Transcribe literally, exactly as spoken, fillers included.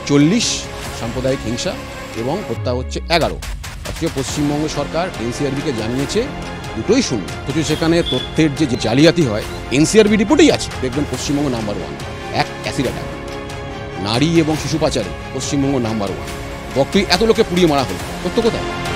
চল্লিশ, সাম্প্রদায়িক হিংসা এবং হত্যা হচ্ছে এগারো। অথচ পশ্চিমবঙ্গ সরকার এনসিআরবিকে জানিয়েছে দুটোই শূন্য। অথচ সেখানে তথ্যের যে জালিয়াতি হয় এনসিআরবি রিপোর্টেই আছে। দেখবেন পশ্চিমবঙ্গ নাম্বার ওয়ান। এক অ্যাসিড অ্যাটাক, নারী এবং শিশু পাচারে পশ্চিমবঙ্গ নাম্বার ওয়ান। বক্তব্য এত লোকে পুড়িয়ে মারা হলো, তথ্য কোথায়?